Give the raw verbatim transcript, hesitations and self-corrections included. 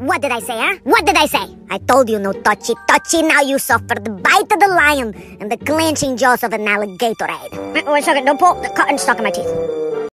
What did I say, huh? What did I say? I told you no touchy touchy. Now you suffer the bite of the lion and the clenching jaws of an alligatorade. Wait, wait a second. Don't pull. The cotton's stuck in my teeth.